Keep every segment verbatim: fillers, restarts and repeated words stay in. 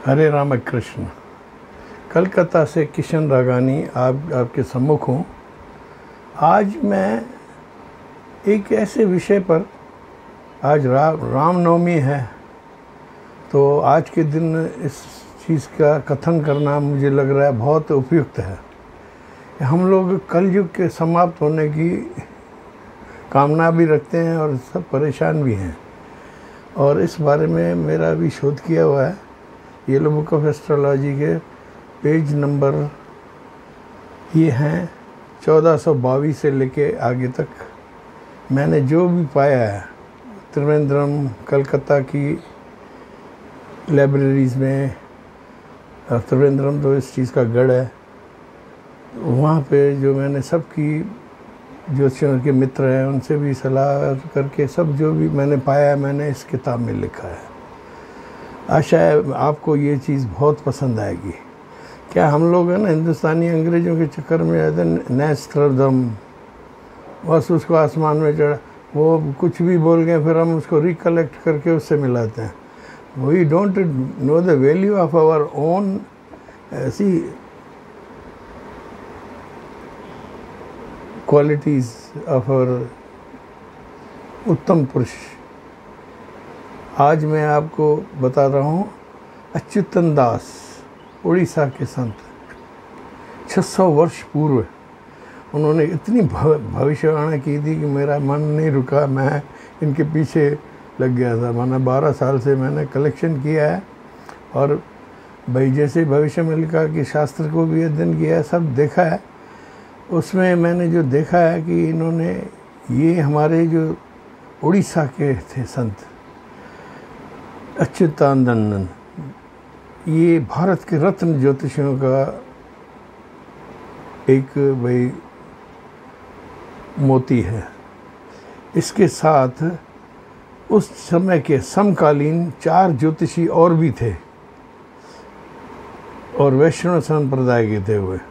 हरे राम कृष्ण। कलकत्ता से किशन रागानी आप आपके सम्मुख हूँ। आज मैं एक ऐसे विषय पर, आज रा, रामनवमी है, तो आज के दिन इस चीज़ का कथन करना मुझे लग रहा है बहुत उपयुक्त है। हम लोग कलयुग के समाप्त होने की कामना भी रखते हैं और सब परेशान भी हैं, और इस बारे में मेरा भी शोध किया हुआ है। येलो बुक ऑफ एस्ट्रोलॉजी के पेज नंबर ये हैं चौदह सौ बाईस से लेके आगे तक मैंने जो भी पाया है त्रिवेंद्रम, कलकत्ता की लाइब्रेरीज़ में, और त्रिवेंद्रम तो इस चीज़ का गढ़ है, वहाँ पे जो मैंने सबकी ज्योतिषियों के मित्र हैं उनसे भी सलाह करके सब जो भी मैंने पाया है मैंने इस किताब में लिखा है। आशा है आपको ये चीज़ बहुत पसंद आएगी। क्या हम लोग हैं ना हिंदुस्तानी अंग्रेज़ों के चक्कर में रहते हैं, नैस्ट्रदम, बस उसको आसमान में चढ़ा, वो कुछ भी बोल गए फिर हम उसको रिकलेक्ट करके उससे मिलाते हैं। We don't know the value of our own ऐसी क्वालिटीज़ ऑफ आवर उत्तम पुरुष। आज मैं आपको बता रहा हूँ अच्युतन दास, उड़ीसा के संत। छह सौ वर्ष पूर्व उन्होंने इतनी भविष्यवाणी की थी कि मेरा मन नहीं रुका, मैं इनके पीछे लग गया था। मैंने बारह साल से मैंने कलेक्शन किया है, और भाई जैसे भविष्य में लिखा कि शास्त्र को भी अध्ययन किया है, सब देखा है। उसमें मैंने जो देखा है कि इन्होंने, ये हमारे जो उड़ीसा के थे संत अच्युतानंदन, ये भारत के रत्न ज्योतिषियों का एक भाई मोती है। इसके साथ उस समय के समकालीन चार ज्योतिषी और भी थे, और वैष्णव संप्रदाय के थे हुए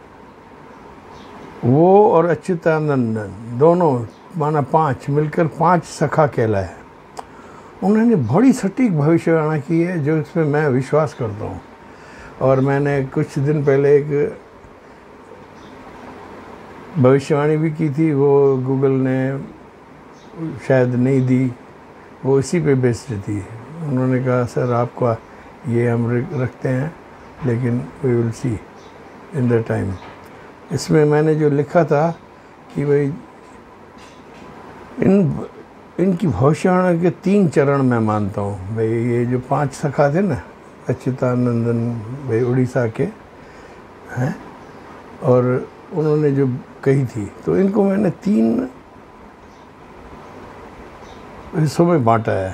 वो, और अच्युतानंदन दोनों माना पांच मिलकर पांच सखा कहलाए। उन्होंने बड़ी सटीक भविष्यवाणी की है जो इसमें मैं विश्वास करता हूँ। और मैंने कुछ दिन पहले एक भविष्यवाणी भी की थी, वो गूगल ने शायद नहीं दी, वो इसी पे बेस्ड थी। उन्होंने कहा सर आपका ये हम रखते हैं, लेकिन we will see in the time. इसमें मैंने जो लिखा था कि भाई इन इनकी भविष्यवाणी के तीन चरण मैं मानता हूँ। भाई ये जो पांच सखा थे ना, अच्युतानंदन भाई उड़ीसा के हैं, और उन्होंने जो कही थी, तो इनको मैंने तीन हिस्सों में बांटा है।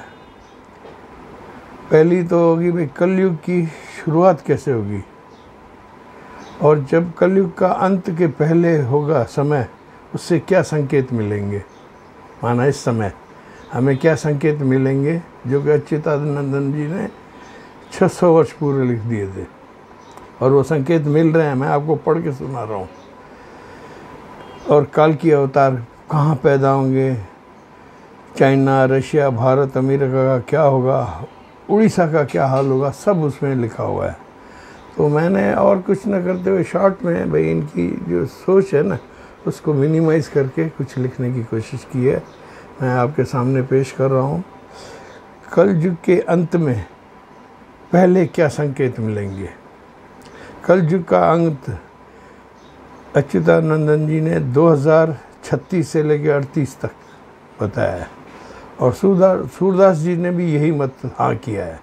पहली तो होगी भाई कलयुग की शुरुआत कैसे होगी, और जब कलयुग का अंत के पहले होगा समय, उससे क्या संकेत मिलेंगे। माना इस समय हमें क्या संकेत मिलेंगे, जो कि अच्युतानंदन जी ने छह सौ वर्ष पूर्व लिख दिए थे, और वो संकेत मिल रहे हैं, मैं आपको पढ़ के सुना रहा हूँ। और काल की अवतार कहाँ पैदा होंगे, चाइना, रशिया, भारत, अमेरिका का क्या होगा, उड़ीसा का क्या हाल होगा, सब उसमें लिखा हुआ है। तो मैंने और कुछ न करते हुए शॉर्ट में भाई इनकी जो सोच है ना उसको मिनिमाइज़ करके कुछ लिखने की कोशिश की है, मैं आपके सामने पेश कर रहा हूँ। कलयुग के अंत में पहले क्या संकेत मिलेंगे। कलयुग का अंत अच्युतानंदन जी ने दो हज़ार छत्तीस से लेकर अड़तीस तक बताया है, और सूरदास सूरदास जी ने भी यही मत हाँ किया है।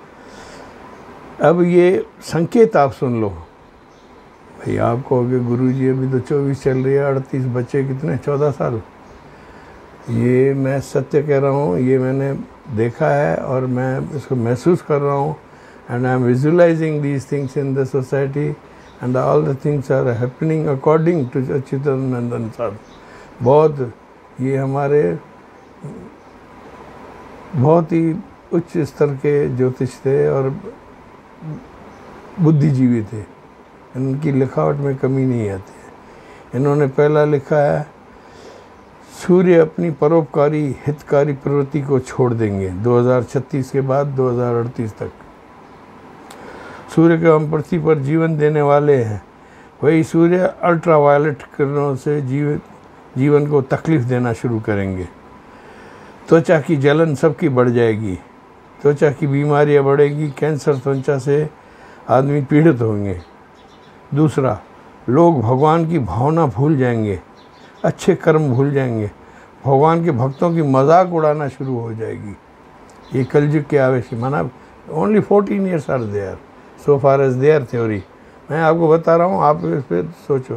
अब ये संकेत आप सुन लो भाई। आप कहोगे गुरु जी अभी तो चौबीस चल रही है, अड़तीस बच्चे कितने, चौदह साल। ये मैं सत्य कह रहा हूँ, ये मैंने देखा है और मैं इसको महसूस कर रहा हूँ। And I am visualising these things in the society, and all the things are happening according to Achyutanandan साहब। बहुत ये हमारे बहुत ही उच्च स्तर के ज्योतिष थे और बुद्धिजीवी थे, इनकी लिखावट में कमी नहीं आती। इन्होंने पहला लिखा है, सूर्य अपनी परोपकारी हितकारी प्रवृत्ति को छोड़ देंगे दो हज़ार छत्तीस के बाद दो हज़ार अड़तीस तक। सूर्य को हम पृथ्वी पर जीवन देने वाले हैं, वही सूर्य अल्ट्रा वायलेट किरणों से जीव जीवन को तकलीफ़ देना शुरू करेंगे। त्वचा की जलन सबकी बढ़ जाएगी, त्वचा की बीमारियां बढ़ेगी, कैंसर त्वचा से आदमी पीड़ित होंगे। दूसरा, लोग भगवान की भावना भूल जाएंगे, अच्छे कर्म भूल जाएंगे, भगवान के भक्तों की मजाक उड़ाना शुरू हो जाएगी। ये कलयुग के आवेश की माना only fourteen years are there so far as their theory. मैं आपको बता रहा हूँ, आप इस पर सोचो।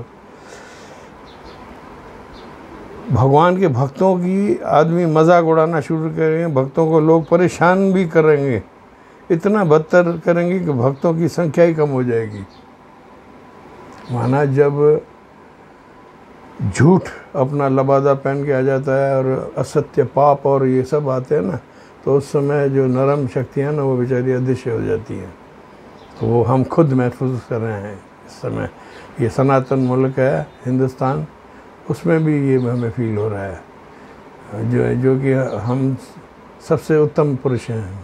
भगवान के भक्तों की आदमी मजाक उड़ाना शुरू करेंगे, भक्तों को लोग परेशान भी करेंगे, इतना बदतर करेंगे कि भक्तों की संख्या ही कम हो जाएगी। माना जब झूठ अपना लबादा पहन के आ जाता है और असत्य पाप और ये सब आते हैं ना, तो उस समय जो नरम शक्तियाँ ना वो बेचारी अदृश्य हो जाती हैं। तो वो हम खुद महसूस कर रहे हैं इस समय। ये सनातन मुल्क है हिंदुस्तान, उसमें भी ये हमें फील हो रहा है, जो जो कि हम सबसे उत्तम पुरुष हैं,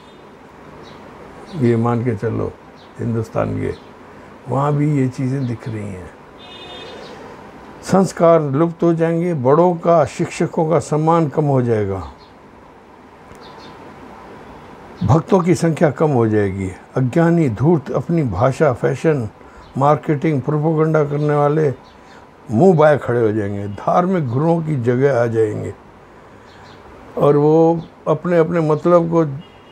ये मान के चलो हिंदुस्तान के, वहाँ भी ये चीज़ें दिख रही हैं। संस्कार लुप्त हो जाएंगे, बड़ों का शिक्षकों का सम्मान कम हो जाएगा, भक्तों की संख्या कम हो जाएगी। अज्ञानी धूर्त अपनी भाषा, फैशन, मार्केटिंग, प्रोपोगंडा करने वाले मुंह बाय खड़े हो जाएंगे, धार्मिक गुरुओं की जगह आ जाएंगे और वो अपने अपने मतलब को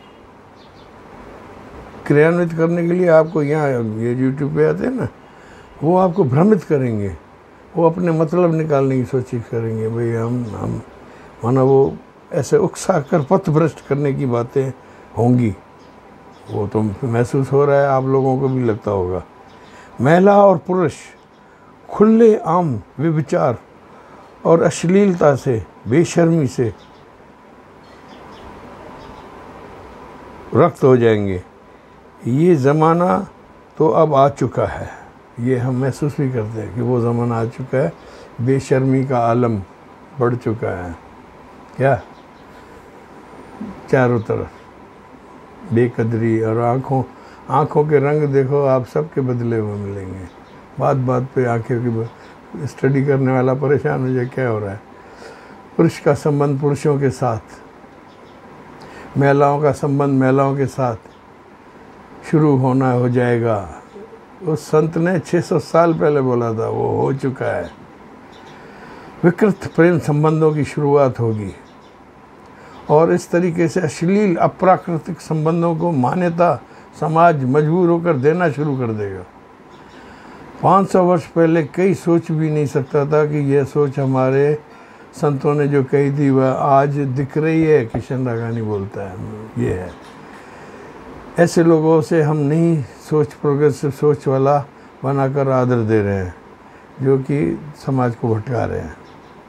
क्रियान्वित करने के लिए आपको यहाँ ये यूट्यूब पे आते हैं ना, वो आपको भ्रमित करेंगे, वो अपने मतलब निकालने की कोशिश करेंगे। भाई हम हम माना वो ऐसे उकसा कर पथ भ्रष्ट करने की बातें होंगी, वो तो महसूस हो रहा है, आप लोगों को भी लगता होगा। महिला और पुरुष खुले आम व्यभिचार और अश्लीलता से, बेशर्मी से रक्त हो जाएंगे। ये ज़माना तो अब आ चुका है, ये हम महसूस भी करते हैं कि वो ज़माना आ चुका है, बेशर्मी का आलम बढ़ चुका है। क्या चारों तरफ बेकदरी और आँखों आँखों के रंग देखो आप सबके बदले हुए मिलेंगे। बात बात पे आँखें की स्टडी करने वाला परेशान हो जाए, क्या हो रहा है। पुरुष का संबंध पुरुषों के साथ, महिलाओं का संबंध महिलाओं के साथ शुरू होना हो जाएगा। उस संत ने छह सौ साल पहले बोला था, वो हो चुका है। विकृत प्रेम संबंधों की शुरुआत होगी और इस तरीके से अश्लील अप्राकृतिक संबंधों को मान्यता समाज मजबूर होकर देना शुरू कर देगा। पाँच सौ वर्ष पहले कई सोच भी नहीं सकता था कि यह सोच हमारे संतों ने जो कही थी वह आज दिख रही है। किशन रागानी बोलता है ये है। ऐसे लोगों से हम नहीं सोच प्रोग्रेसिव सोच वाला बनाकर आदर दे रहे हैं, जो कि समाज को भटका रहे हैं।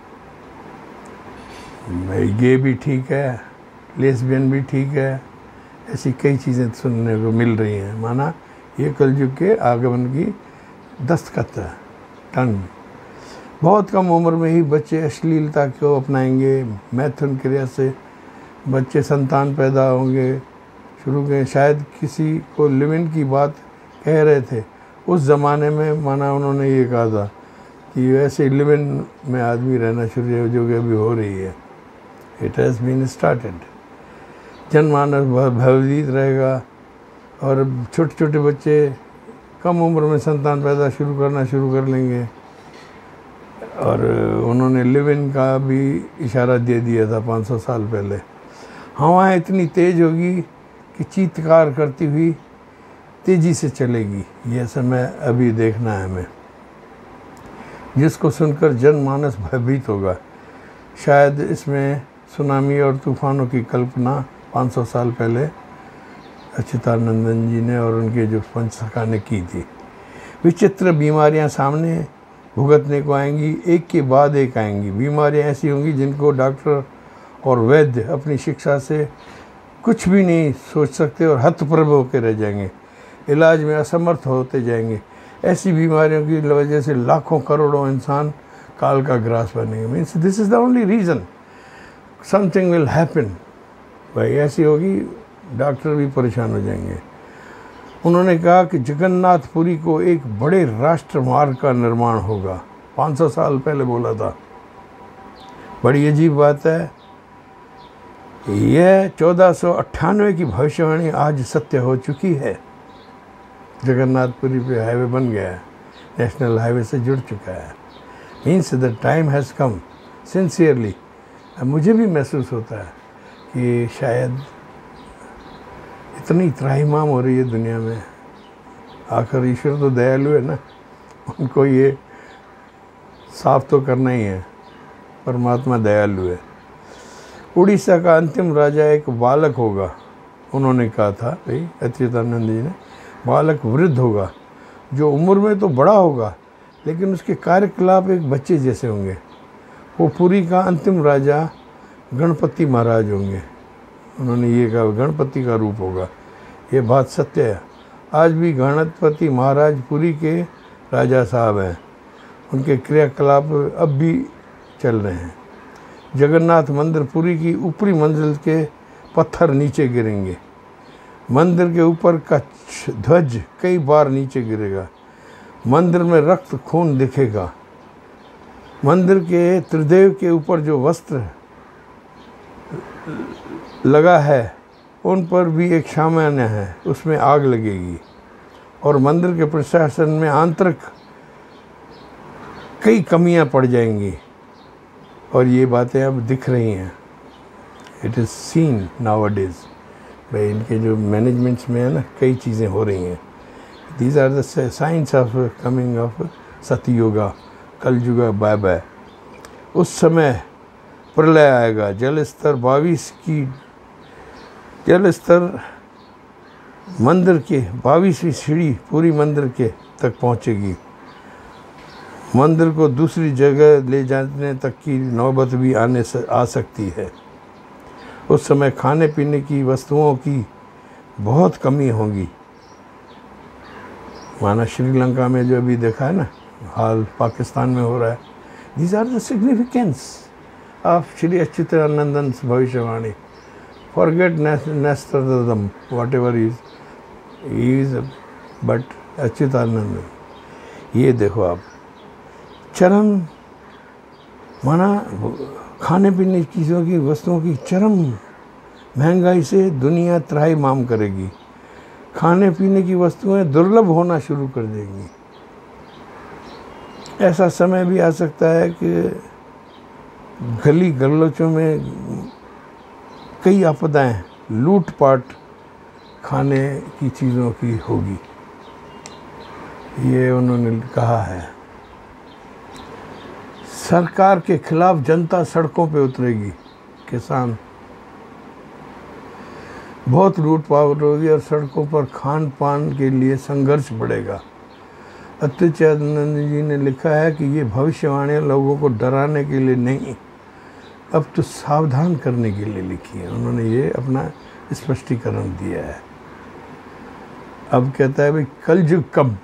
ये भी ठीक है, लेस्बियन भी ठीक है, ऐसी कई चीज़ें सुनने को मिल रही हैं। माना ये कलयुग के आगमन की दस्तखत है, टन। बहुत कम उम्र में ही बच्चे अश्लीलता को अपनाएंगे, मैथुन क्रिया से बच्चे संतान पैदा होंगे शुरू के। शायद किसी को लिविन की बात कह रहे थे उस ज़माने में, माना उन्होंने ये कहा था कि वैसे लिविन में आदमी रहना शुरू है, जो कि अभी हो रही है। It has been started. जनमानस भयभीत रहेगा और छोटे छोटे बच्चे कम उम्र में संतान पैदा शुरू करना शुरू कर लेंगे। और उन्होंने लिविन का भी इशारा दे दिया था पाँच सौ साल पहले। हवाएं इतनी तेज़ होगी कि चीत्कार करती हुई तेज़ी से चलेगी। यह समय अभी देखना है हमें, जिसको सुनकर जनमानस भयभीत होगा। शायद इसमें सुनामी और तूफ़ानों की कल्पना पाँच सौ साल पहले अच्युतानंदन जी ने और उनके जो पंचसखा ने की थी। विचित्र बीमारियां सामने भुगतने को आएंगी, एक के बाद एक आएंगी। बीमारियां ऐसी होंगी जिनको डॉक्टर और वैद्य अपनी शिक्षा से कुछ भी नहीं सोच सकते और हतप्रभ होकर रह जाएंगे, इलाज में असमर्थ होते जाएंगे। ऐसी बीमारियों की वजह से लाखों करोड़ों इंसान काल का ग्रास बनेंगे। Means this is the only reason something will happen. भाई ऐसी होगी, डॉक्टर भी परेशान हो जाएंगे। उन्होंने कहा कि जगन्नाथपुरी को एक बड़े राष्ट्र मार्ग का निर्माण होगा। पाँच सौ साल पहले बोला था। बड़ी अजीब बात है, यह चौदह सौ अट्ठानवे की भविष्यवाणी आज सत्य हो चुकी है। जगन्नाथपुरी पे हाईवे बन गया है, नेशनल हाईवे से जुड़ चुका है। Means the time has come. Sincerely मुझे भी महसूस होता है कि शायद इतनी त्राहिमाम हो रही है दुनिया में, आखिर ईश्वर तो दयालु है ना, उनको ये साफ तो करना ही है। परमात्मा दयालु है। उड़ीसा का अंतिम राजा एक बालक होगा। उन्होंने कहा था भाई अच्युतानंद जी ने, बालक वृद्ध होगा जो उम्र में तो बड़ा होगा लेकिन उसके कार्यकलाप एक बच्चे जैसे होंगे। वो पुरी का अंतिम राजा गणपति महाराज होंगे। उन्होंने ये कहा गणपति का रूप होगा। ये बात सत्य है। आज भी गणपति महाराज पुरी के राजा साहब हैं। उनके क्रियाकलाप अब भी चल रहे हैं। जगन्नाथ मंदिर पुरी की ऊपरी मंजिल के पत्थर नीचे गिरेंगे। मंदिर के ऊपर का ध्वज कई बार नीचे गिरेगा। मंदिर में रक्त खून दिखेगा। मंदिर के त्रिदेव के ऊपर जो वस्त्र लगा है उन पर भी एक सामान्य है, उसमें आग लगेगी। और मंदिर के प्रशासन में आंतरिक कई कमियां पड़ जाएंगी। और ये बातें अब दिख रही हैं। It is seen nowadays. भाई इनके जो मैनेजमेंट्स में है ना, कई चीज़ें हो रही हैं। These are the science of coming of Satyuga, Kalyuga, bye bye. उस समय प्रलय आएगा। जल स्तर बाईस की जल स्तर मंदिर के बाईसवीं सीढ़ी पूरी मंदिर के तक पहुंचेगी। मंदिर को दूसरी जगह ले जाने तक की नौबत भी आने से आ सकती है। उस समय खाने पीने की वस्तुओं की बहुत कमी होगी। माना श्रीलंका में जो अभी देखा है ना, हाल पाकिस्तान में हो रहा है। These are the significance of Shri Achyutanandan भविष्यवाणी। Forget Nostradamus whatever is is but Achyutanand. ये देखो आप, चरम माना खाने पीने की चीज़ों की वस्तुओं की चरम महंगाई से दुनिया त्राहिमाम करेगी। खाने पीने की वस्तुएं दुर्लभ होना शुरू कर देंगी। ऐसा समय भी आ सकता है कि गली गलोचों में कई आपदाएं, लूटपाट खाने की चीज़ों की होगी। ये उन्होंने कहा है। सरकार के खिलाफ जनता सड़कों पे उतरेगी। किसान बहुत लूटपाट होगी और सड़कों पर खान पान के लिए संघर्ष बढ़ेगा। अच्युतानंद जी ने लिखा है कि ये भविष्यवाणियाँ लोगों को डराने के लिए नहीं, अब तो सावधान करने के लिए लिखी है। उन्होंने ये अपना स्पष्टीकरण दिया है। अब कहता है भाई कलयुग कब,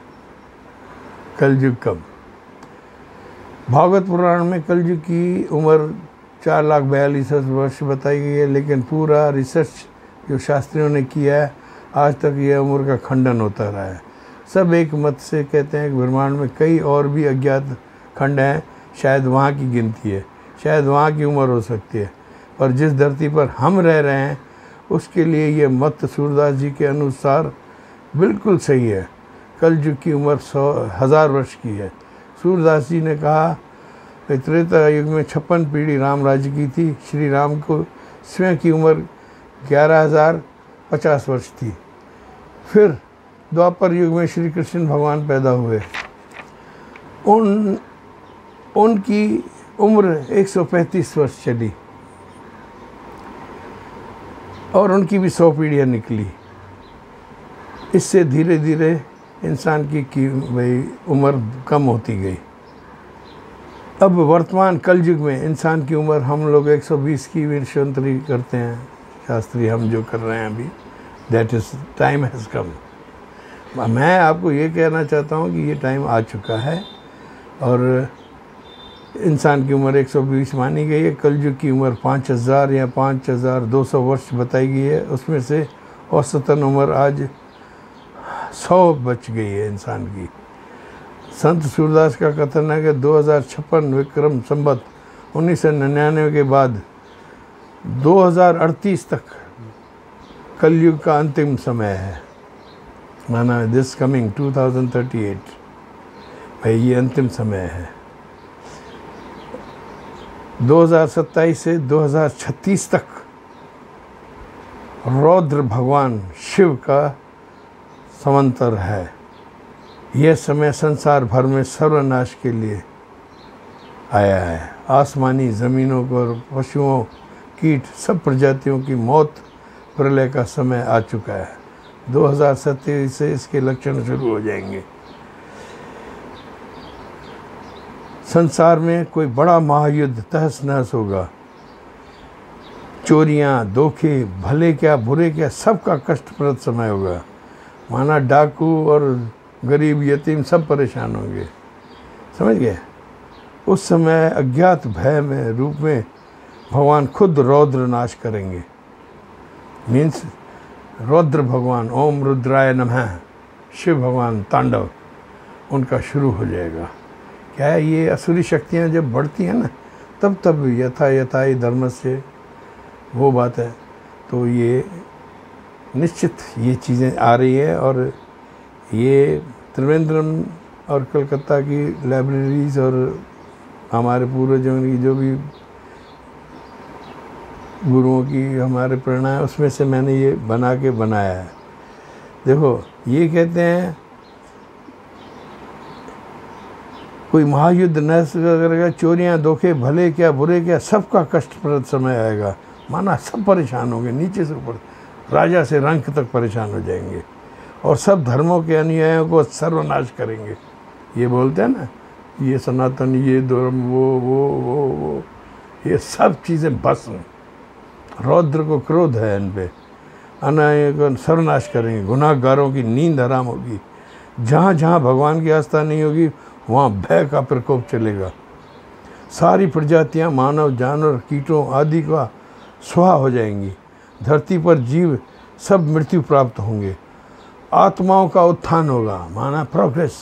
कलयुग कब। भागवत पुराण में कलयुग की उम्र चार लाख बयालीस वर्ष बताई गई है, लेकिन पूरा रिसर्च जो शास्त्रियों ने किया है आज तक यह उम्र का खंडन होता रहा है। सब एक मत से कहते हैं कि ब्रह्मांड में कई और भी अज्ञात खंड हैं, शायद वहाँ की गिनती है, शायद वहाँ की उम्र हो सकती है। और जिस धरती पर हम रह रहे हैं उसके लिए ये मत सूरदास जी के अनुसार बिल्कुल सही है। कलयुग की उम्र सौ हज़ार वर्ष की है। सूरदास जी ने कहा त्रेता युग में छप्पन पीढ़ी राम राज्य की थी। श्री राम को स्वयं की उम्र ग्यारह हज़ार पचास वर्ष थी। फिर द्वापर युग में श्री कृष्ण भगवान पैदा हुए। उन उनकी उम्र एक सौ पैंतीस वर्ष चली और उनकी भी सौ पीढ़ियाँ निकली। इससे धीरे धीरे इंसान की की भाई उम्र कम होती गई। अब वर्तमान कलयुग में इंसान की उम्र हम लोग एक सौ बीस की विंशोत्तरी करते हैं, शास्त्री हम जो कर रहे हैं अभी, that is time has come. मैं आपको ये कहना चाहता हूँ कि ये टाइम आ चुका है और इंसान की उम्र एक सौ बीस मानी गई है। कलयुग की उम्र पाँच हज़ार या पाँच हज़ार दो सौ वर्ष बताई गई है। उसमें से औसतन उम्र आज सौ बच गई है इंसान की। संत सूरदास का कथन है कि दो हज़ार छप्पन विक्रम संवत उन्नीस सौ निन्यानवे के बाद दो हज़ार अड़तीस तक कलयुग का अंतिम समय है। माना this coming two thousand thirty eight, भाई ये अंतिम समय है। दो हज़ार सत्ताईस से दो हज़ार छत्तीस तक रौद्र भगवान शिव का समंतर है। यह समय संसार भर में सर्वनाश के लिए आया है। आसमानी ज़मीनों पर पशुओं, कीट, सब प्रजातियों की मौत, प्रलय का समय आ चुका है। दो हज़ार सत्ताईस से इसके लक्षण शुरू हो जाएंगे। संसार में कोई बड़ा महायुद्ध तहस नहस होगा। चोरियां, धोखे, भले क्या बुरे क्या, सबका कष्टप्रद समय होगा। माना डाकू और गरीब यतीम सब परेशान होंगे, समझ गए। उस समय अज्ञात भय में रूप में भगवान खुद रौद्र नाश करेंगे। मीन्स रौद्र भगवान, ओम रुद्राय नमः, शिव भगवान तांडव उनका शुरू हो जाएगा। क्या है, ये असुरी शक्तियाँ जब बढ़ती हैं ना, तब तब यथा यथाई धर्म से वो बात है। तो ये निश्चित ये चीज़ें आ रही है। और ये त्रिवेंद्रम और कलकत्ता की लाइब्रेरीज और हमारे पूर्वजों की जो भी गुरुओं की हमारे प्रेरणा है, उसमें से मैंने ये बना के बनाया है। देखो, ये कहते हैं कोई महायुद्ध न करेगा, चोरियां, धोखे, भले क्या बुरे क्या, सबका कष्टप्रद समय आएगा। माना सब परेशान होंगे, नीचे से ऊपर, राजा से रंक तक परेशान हो जाएंगे और सब धर्मों के अनुयायियों को सर्वनाश करेंगे। ये बोलते हैं ना, ये सनातन, ये धर्म, वो वो वो वो ये सब चीज़ें भस्म। रौद्र को क्रोध है इन पे, अनुयायियों को सर्वनाश करेंगे। गुनाहगारों की नींद हराम होगी। जहाँ जहाँ भगवान की आस्था नहीं होगी, वहाँ भय का प्रकोप चलेगा। सारी प्रजातियाँ, मानव, जानवर, कीटों आदि का स्वाहा हो जाएंगी। धरती पर जीव सब मृत्यु प्राप्त होंगे। आत्माओं का उत्थान होगा, माना प्रोग्रेस,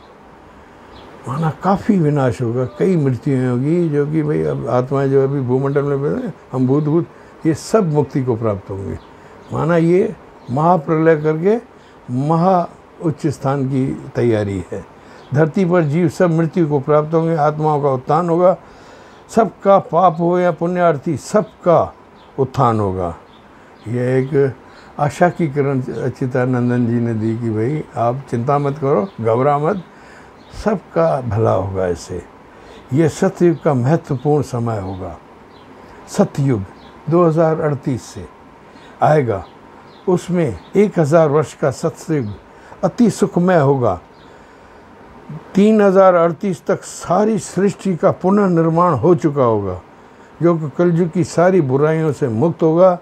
माना काफ़ी विनाश होगा। कई मृत्युएँ होगी, जो कि भाई अब आत्माएं जो अभी भूमंडल में हम भूत भूत ये सब मुक्ति को प्राप्त होंगे। माना ये महाप्रलय करके महा उच्च स्थान की तैयारी है। धरती पर जीव सब मृत्यु को प्राप्त होंगे। आत्माओं का उत्थान होगा। सबका पाप हो या पुण्यार्थी, सबका उत्थान होगा। यह एक आशा की किरण अच्युतानंदन जी ने दी कि भाई आप चिंता मत करो, घबरा मत, सबका भला होगा इससे। यह सतयुग का महत्वपूर्ण समय होगा। सतयुग दो हज़ार अड़तीस से आएगा। उसमें एक हज़ार वर्ष का सतयुग अति सुखमय होगा। तीन हज़ार अड़तीस तक सारी सृष्टि का पुनर्निर्माण हो चुका होगा, जो कि कलयुग की सारी बुराइयों से मुक्त होगा।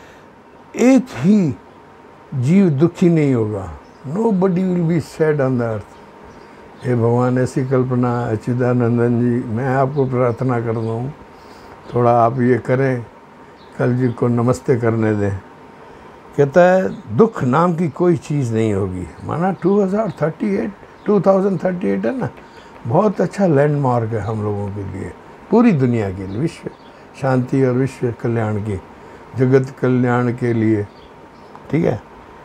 एक ही जीव दुखी नहीं होगा। Nobody will be sad on the earth. हे भगवान, ऐसी कल्पना अच्युतानंदन जी, मैं आपको प्रार्थना करता हूँ, थोड़ा आप ये करें, कलयुग को नमस्ते करने दें। कहता है दुख नाम की कोई चीज़ नहीं होगी। माना दो हज़ार अड़तीस दो हज़ार अड़तीस है ना, बहुत अच्छा लैंडमार्क है हम लोगों के लिए, पूरी दुनिया के लिए, विश्व शांति और विश्व कल्याण की, जगत कल्याण के लिए। ठीक है,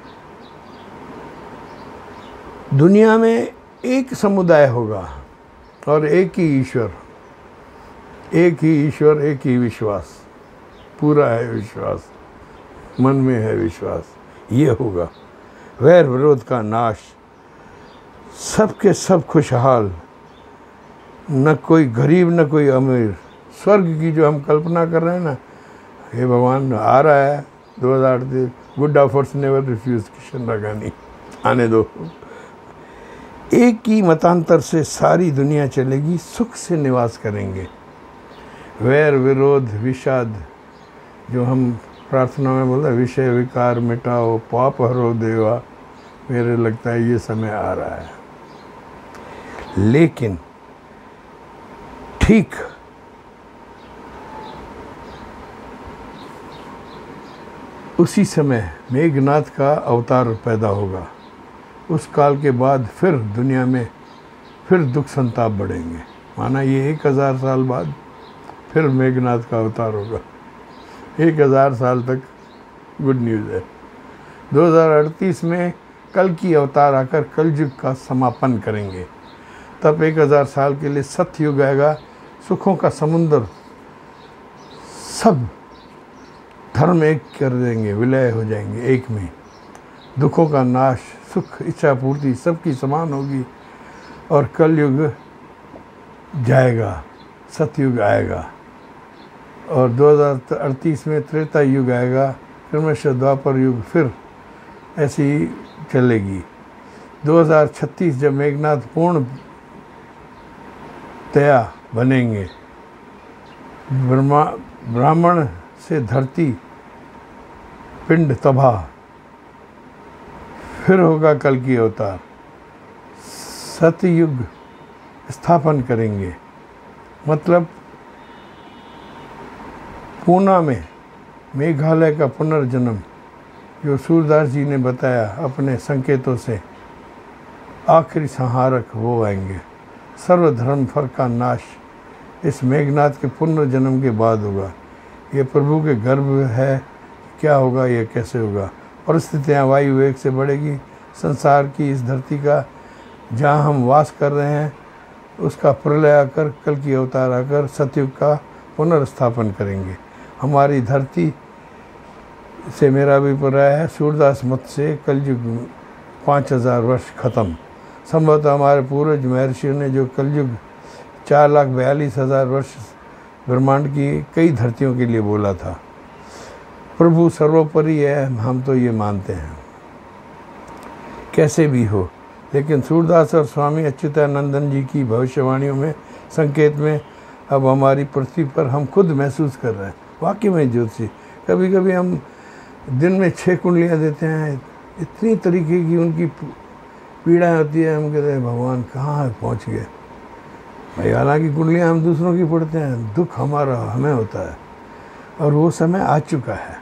दुनिया में एक समुदाय होगा और एक ही ईश्वर, एक ही ईश्वर, एक ही विश्वास, पूरा है विश्वास, मन में है विश्वास। ये होगा वैर विरोध का नाश, सबके सब खुशहाल, न कोई गरीब न कोई अमीर। स्वर्ग की जो हम कल्पना कर रहे हैं ना, हे भगवान आ रहा है दो हज़ार अड़तीस। Good offers never refuse, Kishan Ragani, आने दो। एक ही मतांतर से सारी दुनिया चलेगी, सुख से निवास करेंगे। वैर विरोध विषाद, जो हम प्रार्थना में बोलते हैं, विषय विकार मिटाओ, पाप हरो देवा, मेरे लगता है ये समय आ रहा है। लेकिन ठीक उसी समय मेघनाथ का अवतार पैदा होगा। उस काल के बाद फिर दुनिया में फिर दुख संताप बढ़ेंगे। माना ये एक हज़ार साल बाद फिर मेघनाथ का अवतार होगा। एक हज़ार साल तक गुड न्यूज़ है। दो हज़ार अड़तीस में कल की अवतार आकर कलयुग का समापन करेंगे। तब एक हज़ार साल के लिए सतयुग आएगा, सुखों का समुंदर, सब धर्म एक कर देंगे, विलय हो जाएंगे एक में। दुखों का नाश, सुख, इच्छा पूर्ति सबकी समान होगी और कलयुग जाएगा, सतयुग आएगा। और दो हज़ार अड़तीस में त्रेता युग आएगा, क्रमशः द्वापर युग फिर ऐसी ही चलेगी। दो हज़ार छत्तीस जब मेघनाथ पूर्ण तया बनेंगे, ब्रह्मा ब्राह्मण से धरती पिंड तबाह, फिर होगा कल की अवतार, सतयुग स्थापन करेंगे। मतलब पूना में मेघालय का पुनर्जन्म जो सूरदास जी ने बताया अपने संकेतों से, आखिरी संहारक वो आएंगे। सर्वधर्म फर का नाश इस मेघनाथ के पुनर्जन्म के बाद होगा। ये प्रभु के गर्भ है, क्या होगा, ये कैसे होगा। परिस्थितियाँ वायु वेग से बढ़ेगी। संसार की इस धरती का जहाँ हम वास कर रहे हैं उसका प्रलय आकर, कल की अवतार आकर सतयुग का पुनर्स्थापन करेंगे। हमारी धरती से मेरा अभिप्राय है सूरदास मत से कलयुग पाँच हज़ार वर्ष ख़त्म। संभवतः हमारे पूर्वज महर्षियों ने जो कलयुग चार लाख बयालीस हज़ार वर्ष ब्रह्मांड की कई धरतियों के लिए बोला था। प्रभु सर्वोपरि है, हम तो ये मानते हैं। कैसे भी हो, लेकिन सूरदास और स्वामी अच्युतानंदन जी की भविष्यवाणियों में, संकेत में अब हमारी पृथ्वी पर हम खुद महसूस कर रहे हैं। वाकई में ज्योतिषी, कभी कभी हम दिन में छः कुंडलियाँ देते हैं, इतनी तरीके की उनकी पीड़ा होती है, हम कहते हैं भगवान कहाँ पहुँच गए भाई। हालांकि कुंडलियाँ हम दूसरों की पढ़ते हैं, दुख हमारा हमें होता है और वो समय आ चुका है।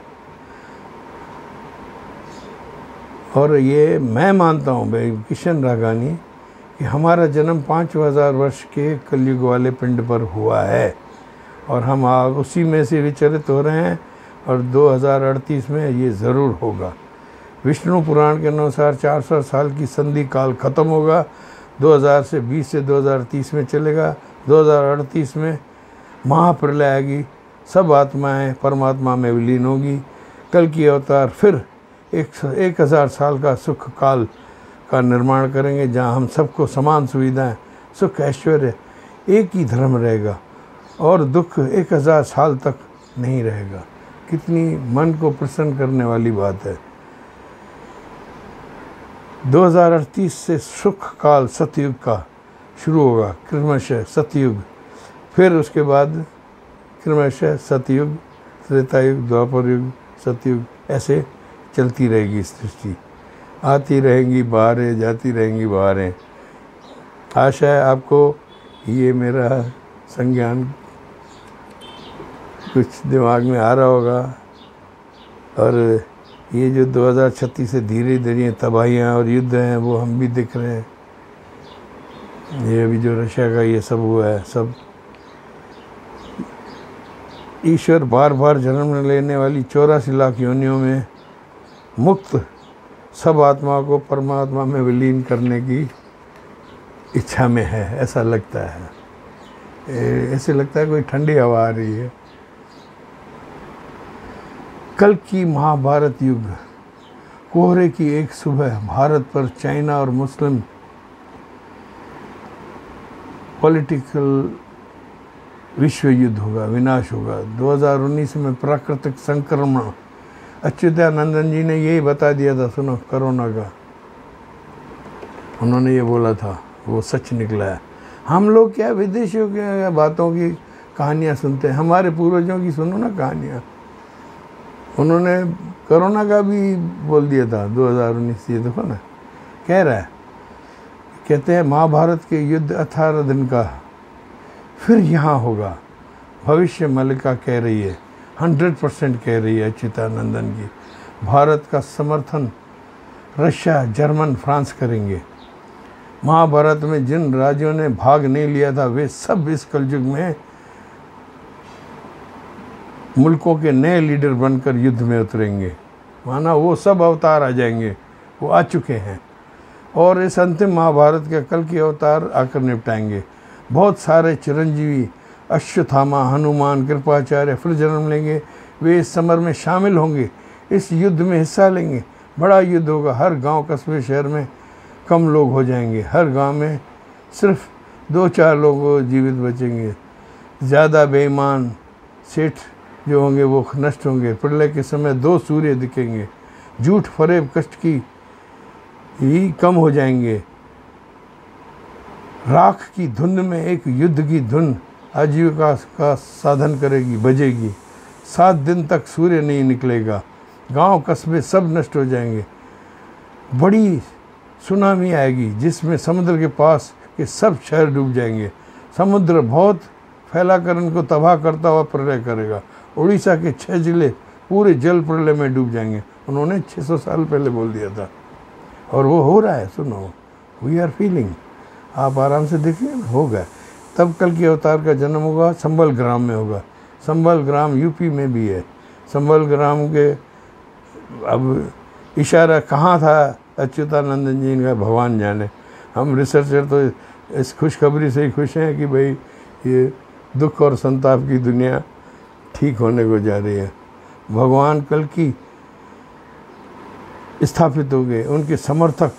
और ये मैं मानता हूँ भाई किशन रागानी कि हमारा जन्म पाँच हज़ार वर्ष के कलयुग वाले पिंड पर हुआ है और हम आप उसी में से विचलित हो रहे हैं और दो हज़ार अड़तीस में ये ज़रूर होगा। विष्णु पुराण के अनुसार चार सौ साल की संधि काल ख़त्म होगा। दो हज़ार से बीस से दो हज़ार तीस में चलेगा। दो हज़ार अड़तीस में महाप्रलय आएगी, सब आत्माएं परमात्मा में विलीन होगी। कल की अवतार फिर एक एक हज़ार साल का सुख काल का निर्माण करेंगे, जहां हम सबको समान सुविधाएं, सुख, ऐश्वर्य, एक ही धर्म रहेगा और दुख एक हज़ार साल तक नहीं रहेगा। कितनी मन को प्रसन्न करने वाली बात है। दो हज़ार अड़तीस से सुख काल सतयुग का शुरू होगा, क्रमशः सतयुग, फिर उसके बाद क्रमशः सतयुग, त्रेतायुग, द्वापर युग, सतयुग, ऐसे चलती रहेगी सृष्टि। आती रहेंगी बाहरें, जाती रहेंगी बाहरें। आशा है आपको ये मेरा संज्ञान कुछ दिमाग में आ रहा होगा और ये जो दो हज़ार छत्तीस से धीरे धीरे तबाहियाँ और युद्ध हैं वो हम भी दिख रहे हैं। ये अभी जो रशिया का ये सब हुआ है, सब ईश्वर बार बार जन्म लेने वाली चौरासी लाख योनियों में मुक्त सब आत्मा को परमात्मा में विलीन करने की इच्छा में है, ऐसा लगता है। ऐसे लगता है कोई ठंडी हवा आ रही है। कल की महाभारत युग, कोहरे की एक सुबह भारत पर चाइना और मुस्लिम पॉलिटिकल विश्व युद्ध होगा, विनाश होगा। दो हज़ार उन्नीस में प्राकृतिक संक्रमण, अच्युतानंदन जी ने यही बता दिया था, सुनो, कोरोना का उन्होंने ये बोला था, वो सच निकला है। हम लोग क्या विदेशियों के बातों की कहानियाँ सुनते हैं, हमारे पूर्वजों की सुनो ना कहानियाँ। उन्होंने कोरोना का भी बोल दिया था दो हज़ार उन्नीस, ये देखो ना, कह रहा है, कहते हैं महाभारत के युद्ध अठारह दिन का फिर यहाँ होगा। भविष्य मल्लिका कह रही है, हंड्रेड परसेंट कह रही है अच्युतानंदन की। भारत का समर्थन रशिया, जर्मन, फ्रांस करेंगे। महाभारत में जिन राज्यों ने भाग नहीं लिया था वे सब इस कलयुग में मुल्कों के नए लीडर बनकर युद्ध में उतरेंगे। माना वो सब अवतार आ जाएंगे, वो आ चुके हैं और इस अंतिम महाभारत के कल के अवतार आकर निपटाएंगे। बहुत सारे चिरंजीवी अश्वत्थामा, हनुमान, कृपाचार्य फिर जन्म लेंगे। वे इस समर में शामिल होंगे, इस युद्ध में हिस्सा लेंगे। बड़ा युद्ध होगा। हर गांव, कस्बे, शहर में कम लोग हो जाएंगे। हर गांव में सिर्फ दो चार लोग जीवित बचेंगे। ज़्यादा बेईमान सेठ जो होंगे वो नष्ट होंगे। प्रलय के समय दो सूर्य दिखेंगे। झूठ, फरेब, कष्ट की ही कम हो जाएंगे। राख की धुन में एक युद्ध की धुन आजीविका का साधन करेगी, बजेगी। सात दिन तक सूर्य नहीं निकलेगा। गांव, कस्बे सब नष्ट हो जाएंगे। बड़ी सुनामी आएगी जिसमें समुद्र के पास के सब शहर डूब जाएंगे। समुद्र बहुत फैलाकर उनको तबाह करता हुआ प्रलय करेगा। उड़ीसा के छह जिले पूरे जल प्रलय में डूब जाएंगे। उन्होंने छह सौ साल पहले बोल दिया था और वो हो रहा है। सुनो, वी आर फीलिंग। आप आराम से देखिए ना, होगा। तब कल के अवतार का जन्म होगा संबल ग्राम में होगा। संबल ग्राम यूपी में भी है। संबल ग्राम के अब इशारा कहाँ था अच्युतानंदन जी का भगवान जाने। हम रिसर्चर तो इस खुशखबरी से ही खुश हैं कि भाई ये दुख और संताप की दुनिया ठीक होने को जा रही है। भगवान कल की स्थापित हो गए। उनके समर्थक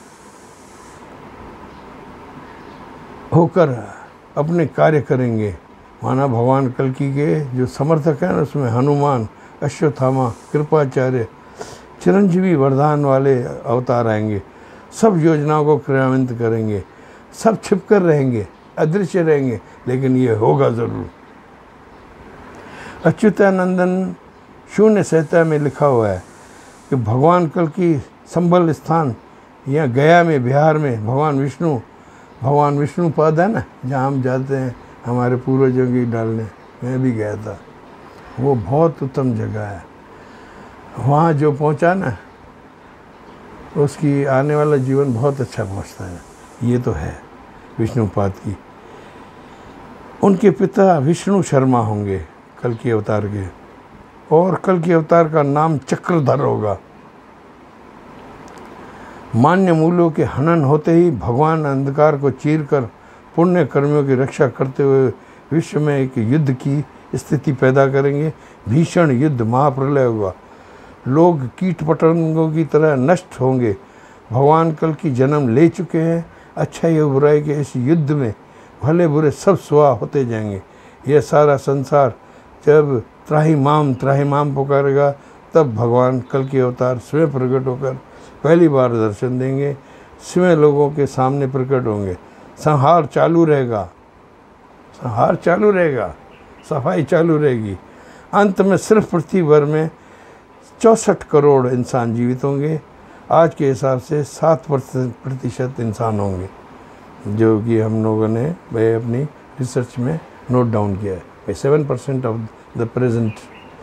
होकर अपने कार्य करेंगे। माना भगवान कल की के जो समर्थक हैं उसमें हनुमान, अश्वत्थामा, कृपाचार्य, चिरंजीवी वरदान वाले अवतार आएंगे। सब योजनाओं को क्रियान्वित करेंगे। सब छिप कर रहेंगे, अदृश्य रहेंगे, लेकिन ये होगा ज़रूर। अच्युतानंदन शून्य संहिता में लिखा हुआ है कि भगवान कल की संबल स्थान या गया में, बिहार में भगवान विष्णु भगवान विष्णु पद है ना, जहाँ हम जाते हैं हमारे पूर्वजों की डालने। मैं भी गया था, वो बहुत उत्तम जगह है। वहाँ जो पहुँचा ना उसकी आने वाला जीवन बहुत अच्छा पहुँचता है। ये तो है विष्णुपाद की। उनके पिता विष्णु शर्मा होंगे कल के अवतार के, और कल के अवतार का नाम चक्रधर होगा। मान्य मूल्यों के हनन होते ही भगवान अंधकार को चीरकर पुण्य कर्मियों की रक्षा करते हुए विश्व में एक युद्ध की स्थिति पैदा करेंगे। भीषण युद्ध, महाप्रलय होगा। लोग कीट पतंगों की तरह नष्ट होंगे। भगवान कल की जन्म ले चुके हैं। अच्छाई और बुराई के इस युद्ध में भले बुरे सब स्वाह होते जाएंगे। यह सारा संसार जब त्राही माम त्राही माम पुकारेगा तब भगवान कल के अवतार स्वयं प्रकट होकर पहली बार दर्शन देंगे। स्वयं लोगों के सामने प्रकट होंगे। संहार चालू रहेगा, संहार चालू रहेगा, सफाई चालू रहेगी। अंत में सिर्फ पृथ्वी भर में चौंसठ करोड़ इंसान जीवित होंगे। आज के हिसाब से सात प्रतिशत इंसान होंगे, जो कि हम लोगों ने भाई अपनी रिसर्च में नोट डाउन किया है। भाई seven percent of the present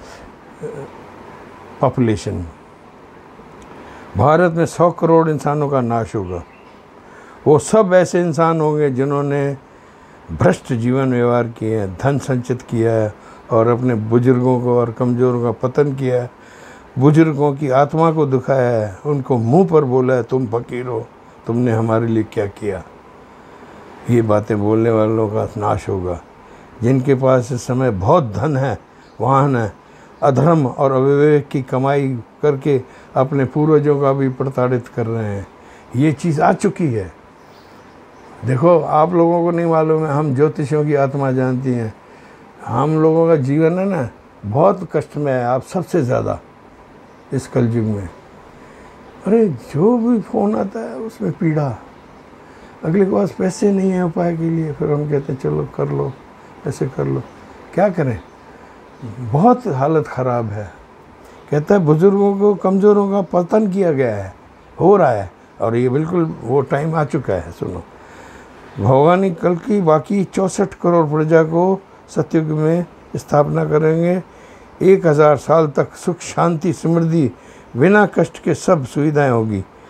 population. Bharat में सौ करोड़ इंसानों का नाश होगा। वो सब ऐसे इंसान होंगे जिन्होंने भ्रष्ट जीवन व्यवहार किए हैं, धन संचित किया है और अपने बुजुर्गों को और कमज़ोरों का पतन किया है। बुजुर्गों की आत्मा को दुखाया है, उनको मुंह पर बोला है तुम फकीर हो, तुमने हमारे लिए क्या किया। ये बातें बोलने वालों का नाश होगा। जिनके पास इस समय बहुत धन है, वाहन है, अधर्म और अविवेक की कमाई करके अपने पूर्वजों का भी प्रताड़ित कर रहे हैं। ये चीज़ आ चुकी है। देखो, आप लोगों को नहीं मालूम है, हम ज्योतिषियों की आत्मा जानती हैं। हम लोगों का जीवन है ना बहुत कष्ट में है, आप सबसे ज़्यादा इस कलयुग में। अरे जो भी फ़ोन आता है उसमें पीड़ा। अगले के पास पैसे नहीं है उपाय के लिए, फिर हम कहते हैं चलो कर लो, ऐसे कर लो। क्या करें, बहुत हालत ख़राब है। कहता है बुज़ुर्गों को, कमज़ोरों का पतन किया गया है, हो रहा है, और ये बिल्कुल वो टाइम आ चुका है। सुनो, भगवान कल की बाकी चौंसठ करोड़ प्रजा को सतयुग में स्थापना करेंगे। एक हज़ार साल तक सुख, शांति, समृद्धि, बिना कष्ट के सब सुविधाएं होगी।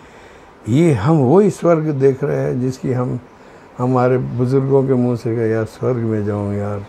ये हम वही स्वर्ग देख रहे हैं जिसकी हम हमारे बुज़ुर्गों के मुंह से कहे यार स्वर्ग में जाऊँ यार।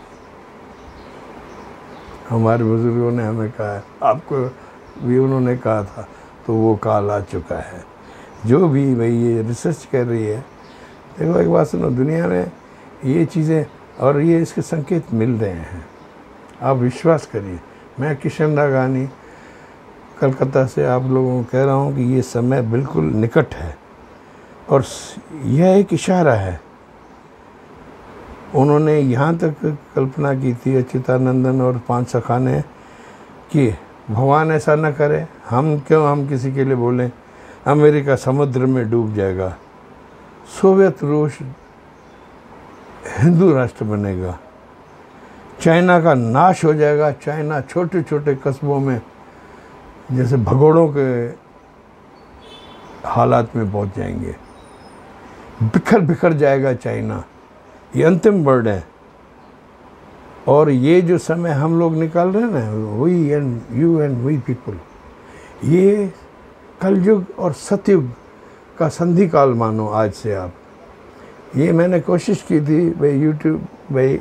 हमारे बुज़ुर्गों ने हमें कहा है, आपको भी उन्होंने कहा था, तो वो काल आ चुका है। जो भी भाई ये रिसर्च कर रही है, देखो एक बात सुनो, दुनिया में ये चीज़ें और ये इसके संकेत मिल रहे हैं, आप विश्वास करिए। मैं किशन रागानी कलकत्ता से आप लोगों को कह रहा हूँ कि ये समय बिल्कुल निकट है और यह एक इशारा है। उन्होंने यहाँ तक कल्पना की थी अच्युतानंदन और पांच सखा ने कि भगवान ऐसा न करे, हम क्यों हम किसी के लिए बोलें, अमेरिका समुद्र में डूब जाएगा, सोवियत रूस हिंदू राष्ट्र बनेगा, चाइना का नाश हो जाएगा, चाइना छोटे छोटे कस्बों में जैसे भगोड़ों के हालात में पहुंच जाएंगे, बिखर बिखर जाएगा चाइना। ये अंतिम वर्ड है। और ये जो समय हम लोग निकाल रहे हैं ना, we and you and we people, ये कलयुग और सतयुग का संधि काल मानो आज से आप। ये मैंने कोशिश की थी भाई यूट्यूब भाई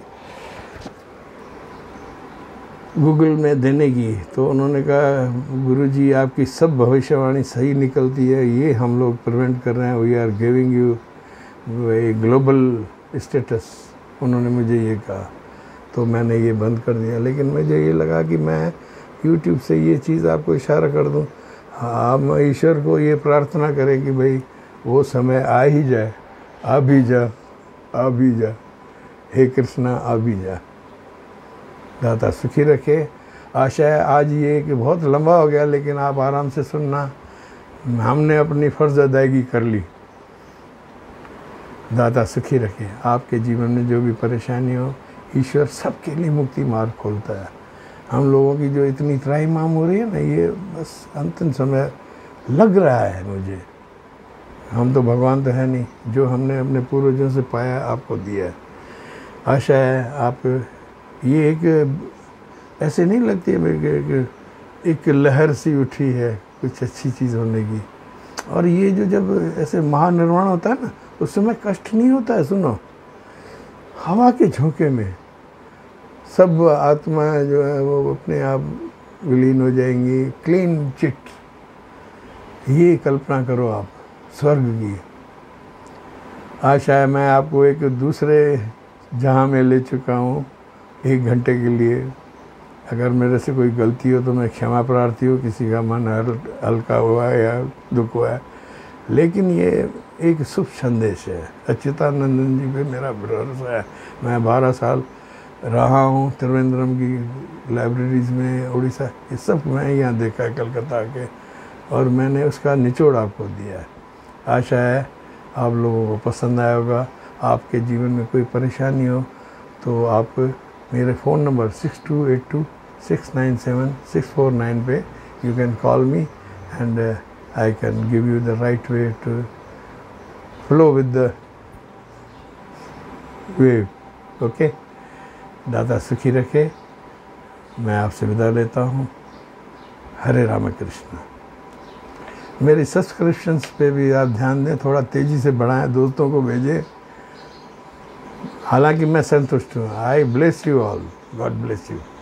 गूगल में देने की, तो उन्होंने कहा गुरुजी आपकी सब भविष्यवाणी सही निकलती है, ये हम लोग प्रिवेंट कर रहे हैं, वी आर गिविंग यू भाई ग्लोबल स्टेटस, उन्होंने मुझे ये कहा। तो मैंने ये बंद कर दिया। लेकिन मुझे ये लगा कि मैं यूट्यूब से ये चीज़ आपको इशारा कर दूं, आप ईश्वर को ये प्रार्थना करें कि भाई वो समय आ ही जाए, आ भी जा, आ भी जा, हे कृष्णा आ भी जा। दाता सुखी रखे। आशा है आज ये कि बहुत लंबा हो गया, लेकिन आप आराम से सुनना, हमने अपनी फ़र्ज़ अदायगी कर ली। दाता सुखी रखे। आपके जीवन में जो भी परेशानी हो, ईश्वर सबके लिए मुक्ति मार्ग खोलता है। हम लोगों की जो इतनी त्राहिमाम हो रही है ना, ये बस अंतिम समय लग रहा है मुझे। हम तो भगवान तो है नहीं, जो हमने अपने पूर्वजों से पाया आपको दिया है। आशा है आप ये एक ऐसे नहीं लगती है, एक लहर सी उठी है कुछ अच्छी चीज़ होने की। और ये जो जब ऐसे महानिर्वाण होता है ना, उस समय कष्ट नहीं होता है। सुनो, हवा के झोंके में सब आत्माएं जो है वो अपने आप विलीन हो जाएंगी, क्लीन चिट। ये कल्पना करो आप स्वर्ग की। आशा है मैं आपको एक दूसरे जहां में ले चुका हूँ एक घंटे के लिए। अगर मेरे से कोई गलती हो तो मैं क्षमा प्रार्थी हूँ, किसी का मन हल्का हुआ है या दुख हुआ है, लेकिन ये एक शुभ संदेश है। अच्युतानंदन जी पे मेरा भरोसा है। मैं बारह साल रहा हूँ त्रिवेंद्रम की लाइब्रेरीज़ में, उड़ीसा, ये सब मैं यहाँ देखा है कलकत्ता के, और मैंने उसका निचोड़ आपको दिया है। आशा है आप लोगों को पसंद आया होगा। आपके जीवन में कोई परेशानी हो तो आप मेरे phone number six two eight two six nine seven six four nine पे you can call me and I can give you the right way to flow with the wave. Okay, दादा सुखी रखे। मैं आपसे विदा लेता हूँ। हरे राम कृष्ण। मेरी सब्सक्रिप्शंस पे भी आप ध्यान दें, थोड़ा तेज़ी से बढ़ाएं, दोस्तों को भेजें। हालांकि मैं संतुष्ट हूँ। I bless you all, God bless you.